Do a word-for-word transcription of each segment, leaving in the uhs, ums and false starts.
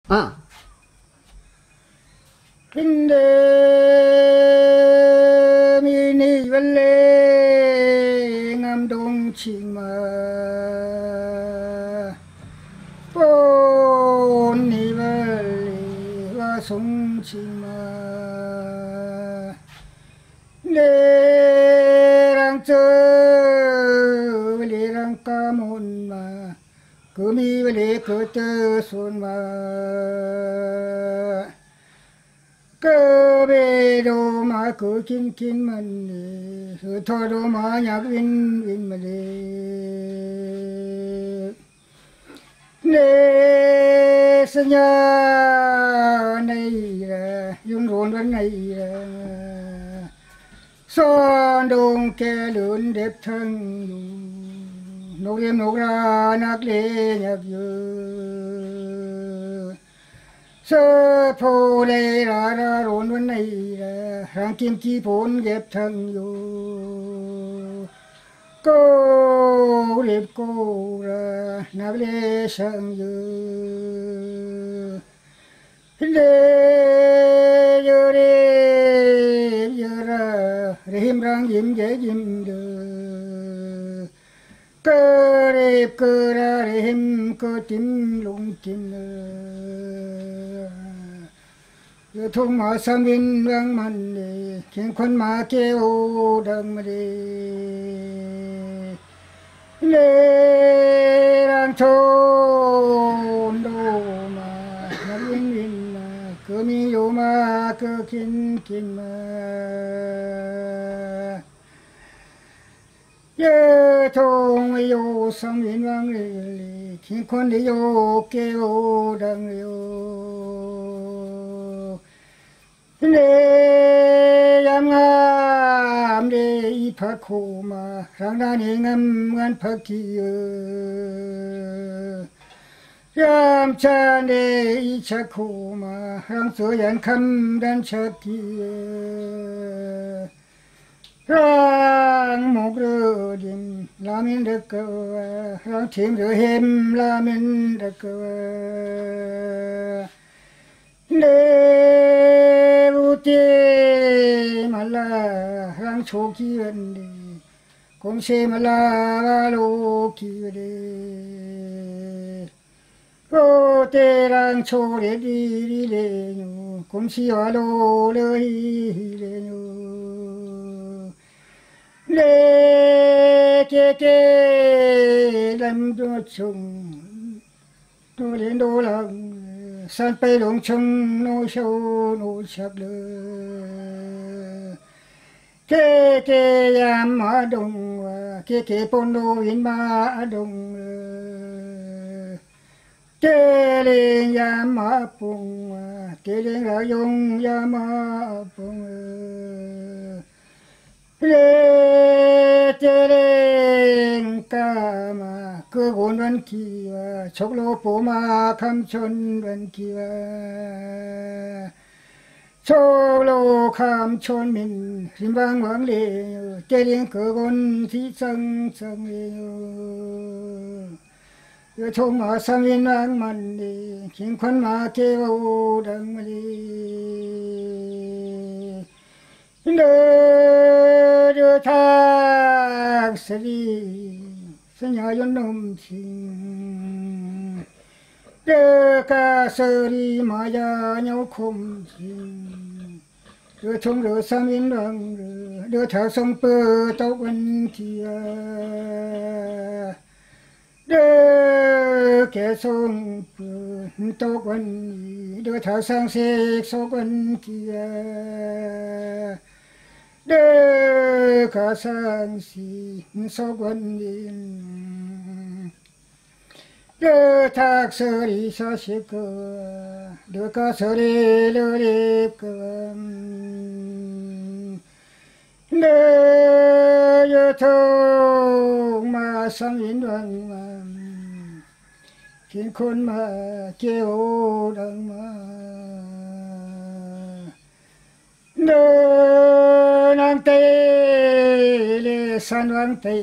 à Kinh đê mi ni văn lê ngam đông chỉ mà bồn ni văn lê và sông chỉ mà lê răng chơ lê răng ca môn mà cứ mi lê cứ tơ xuân mà cơ bê đô mà cứ kinh kinh mình đi thôi đô mà nhạc vinh vinh mà đi nê sinh nhà này là dùng rộn vẫn này là son đông kê lớn đẹp thân nô đêm nô ra nạc lê nhạc dư sơ phô đây ra ra rộn vấn này là hàng kim chi phốn ghép thân vô cô đẹp cô ra nạc lê sang dư lê dơ đẹp dơ ra rìm răng dìm dễ dìm dơ cơ đẹp cơ ra rìm cơ tím lung tím dơ thùng mà sang bên vang mặn đi khiến khuôn mà kêu đằng mà đi lê rang chôn đô mà nhạc yên yên mà cơ mi dô mà cơ kinh kinh mà dơ thùng mà dô sang bên vang đi khiến khuôn đi dô kêu đằng dô lê yam ngam đê y phật khổ mà rang đa nê ngam ngân phật kỳ yam cha đê y chắc khổ mà rang sửa yan khâm đan chắc kỳ rang mộc rơ đêm la min đắc cơ rang thiêm rơ hem la min đắc cơ lê vu tê mà là rang chô kỳ vấn đề cũng xe mà là lô kỳ vấn đề cô tê rang chô để đi đi lê nhô cũng xe mà lô lê hi lê nhô lê kê kê lâm đô chung đô lên đô lòng san bay long chung nô sâu nô sập lơ kê kê yam ma đông kê kê pon nô in ma đông kê lên yam ma pung kê lên ra yong yam ma pung lê tê lên ca mà cơ gôn văn kỳ chốc lô bố ma khăm chôn văn kỳ chốc lô khăm chôn mình rim vang vang lê tê lên cơ gôn thị sân sân lê chông mà sang viên vang mặn đi khiến khuân mà kêu đằng mà đi đơ đưa thang sẽ đi sẽ nhà yon nôm chinh đơ ca sơ đi mà ya nhau không chinh đưa chung đưa sang yên đằng đưa thảo sông bờ tàu quân kia đơ kẻ sông bờ tàu quân đưa thảo sang xe số quân kia đơ cả sang si số quân yên đơ thác sơ đi sa xếp cơ đơ cả sơ đi lơ đẹp cơ đơ yơ thông mà sang yên đoàn mà khiến khôn mà kêu đằng mà đơ nàng tê lê san vang tê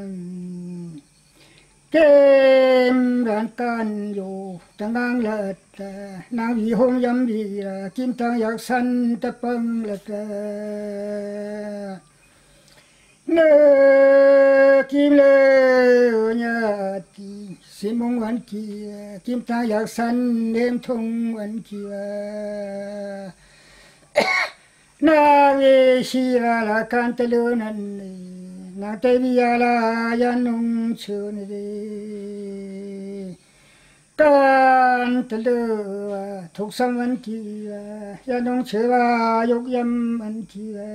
kem ran can dù tăng ngang lật ta nàng vì hôn dâm vì kim tang yak san ta băng là ta nơ kim lơ nhà ti xin mongวันkia kim tang yak san đêm thôngวันkia nàng e si la la can te lu nan nàng te vi la ya nung chu ni de can te lu thuộc samวันkia ya nung chu wa yok yamวันkia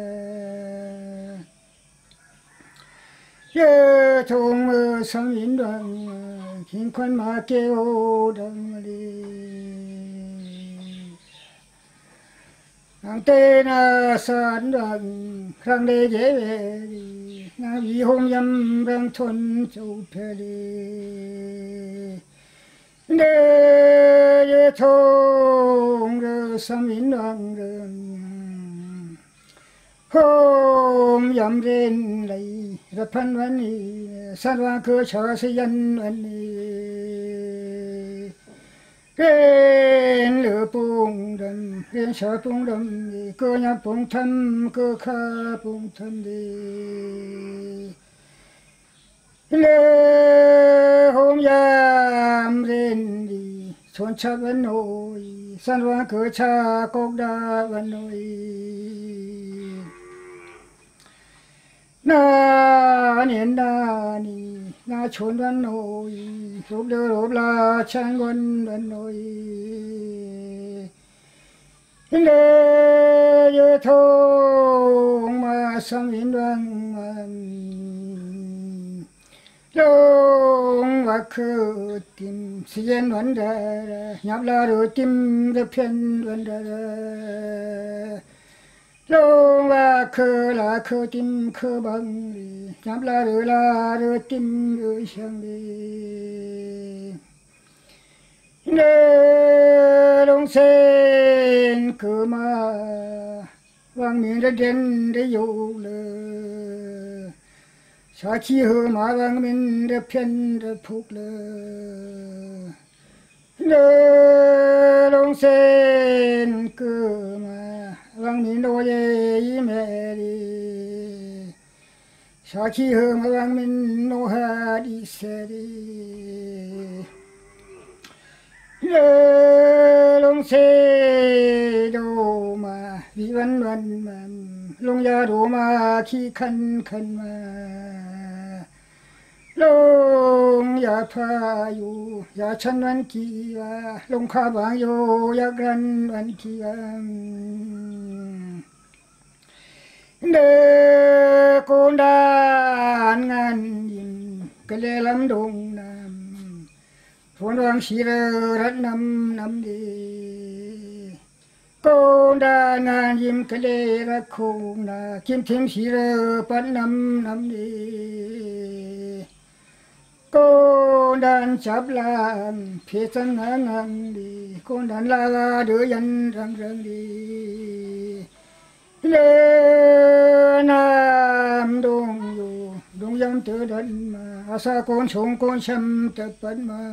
ye thong mơ sam yin đoàn kinh quan ma ke o dang li nàng tê na san đoàn khang đê dễ về nàng vì hôn dâm đang thôn châu phê đi đê thong rơ sam yin đoàn rơ hôm dầm lên lấy rất phân vấn đi san hoa cơ sở xây dân vấn đi cái lửa bùng đầm cái sở bùng đầm đi cơ nhà bùng thâm cơ kha bùng thâm đi lê hôm dầm lên đi xuân cha vấn nổi san hoa cơ cha cốc đa vấn nổi na niên na ni na chốn văn nôi rộp đơ rộp la trang quân văn nôi lê yơ thong ma sam in đoàn long và khơ tim si yên văn đà nhập la rồi tim đập phiền văn đà long và khơ là khơ tim khơ bằng đi nhập la rồi la rồi tim rồi sang đi nê long sen khơ ma vang miệng ra đen để dụ lơ sa chi hơ ma vang miệng ra phiền ra phúc lơ nê long sen khơ ma vang miệng đôi dây mẹ đi sa chi hơ ma vang miệng nô ha đi xe đi nê long xe đồ mà vì văn văn mà long gia đồ mà khi khăn khăn mà long gia pha yu gia chân văn kia long kha bang yu gia gran văn kia nê con đàn ngàn nhìn cái lê lắm đông nam phun vang xì rơ rất năm năm đi con đàn ngàn nhìn cái lê rất khung na kim thêm xì rơ bắt năm năm đi con đàn chắp làm phía chân ngang đi con đàn la đưa dân răng răng đi lê nam đông yu đông dân tự đần mà sa con sống con chăm tập bận mà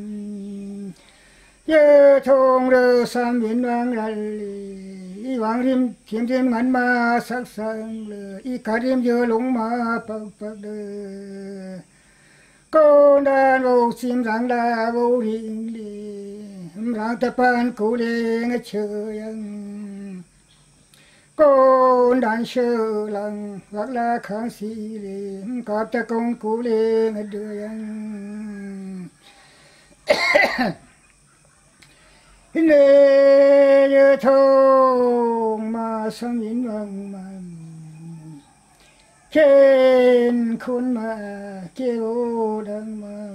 ye thong rơ sam viên vang rally y vang rim thiêm thiêm ngắn ma sắc sang lơ y cả rim dơ lũng ma bạc bạc đơ con đàn vô sim rang la vô riêng đi rang tập ban cụ lê ngất chơi anh con đàn sơ lăng vác la khang xì lê cọp ta công cụ lê ngất đưa anh nê yơ thong ma sam in vang ma khen khôn mà kêu đằng mà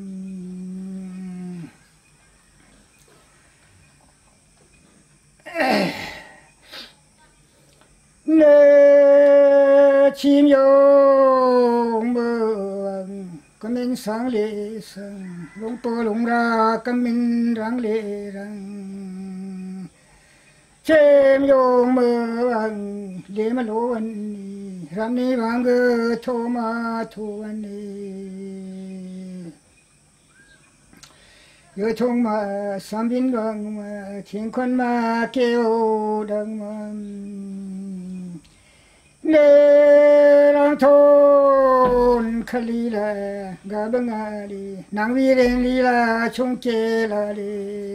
nê chim yo mơ có mình sáng lệ sang lông to lông ra có mình răng lệ răng chim yo mơ bằng để mà lô anh ram ni vang gơ thô ma thô anh Yo chung ma sam bin wang ma thiên quân ma kêu đằng ma nê rang thôn khali la ga bang a đi nang vi reng li la chung kê la đi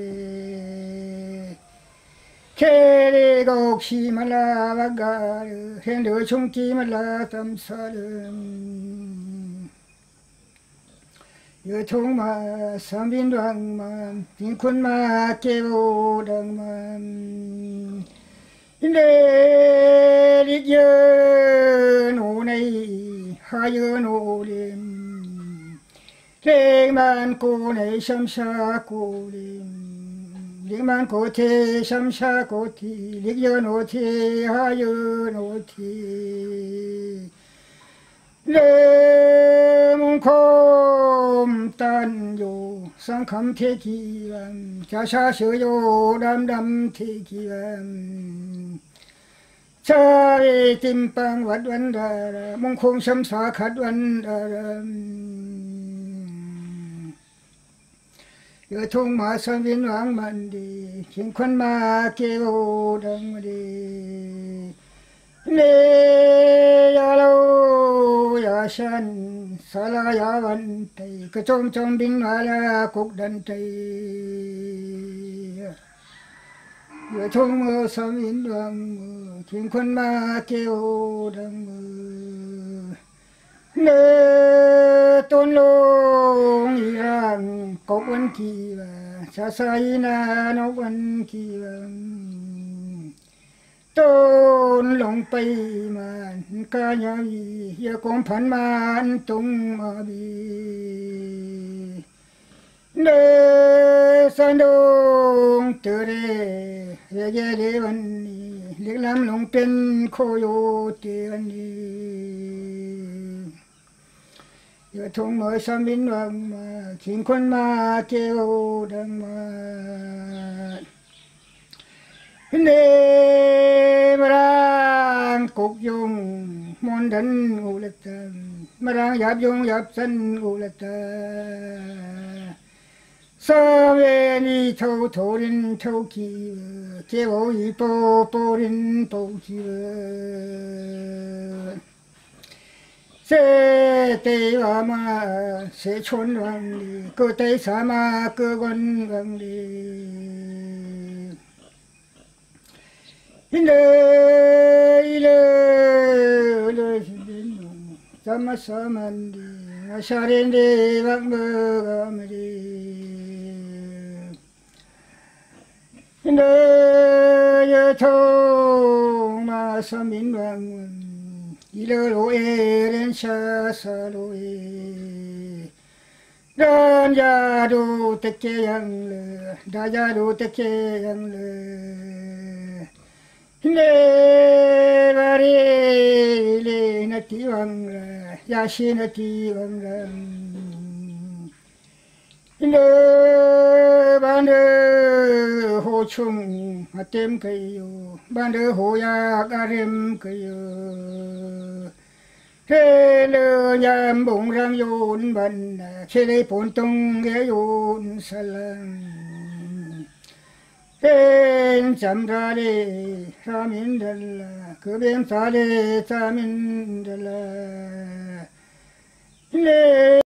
kê đi gok si ma la ba ga hen đỡ chung ki ma la tam sa yo chung ma sam bin wang ma thiên quân ma kêu đằng ma nê đi dơ nô này hai dơ nô đêm lên man cô này sam sa cô đêm lên man cô thế sam sa cô thì đi dơ nô thế hai dơ nô thế lê mong khom tan yo sang kham thế kỳ vam cha sa sơ yo đam đam thế kỳ vam cha về tim pang vật văn đà mong khom sam sa khát văn đà yo chung ma sam bin wang man đi thiên quân ma kêu đằng đi nê ya lâu ya san sa la ya văn tây cái trong trong bin ma la cục đan tây yo chung ma sam bin wang thiên quân ma kêu đằng nê tôn long irang cốc văn kỳ và sa sa ina nó văn kỳ tôn long bay mà ca nhà vi ya con phan ma tung ma bi nê san đông từ đây về về để văn liệt làm long bên khô yo tiền đi yo chung ma sam bin wang ma thiên quân ma kêu đằng ma nê marang cục dung môn đan ngũ lật marang yap dung yap san ngũ lật sa về ni thâu thâu rin thâu kỳ chế bộ y po po rin po kỳ sẽ tây wa ma sẽ chôn vang đi cơ tây sa ma cơ quan vang đi ile ile ile sama sama đi asarin đi vang mơ gam đi ile ye thâu ma sam bin wang ile lo e ren sa sa lo e dan ya do te ke yang le da ya do te ke yang le le bari le na ti wang ya shi na ti wang le ban de ho chung a tem kai yo ban de ho ya ga rem kai yo thế lơ nhầm bụng răng yun bần khi lấy bốn tung ghé yun salam tên chăm ra đi ra min đần cứ bên xa đi cha min đần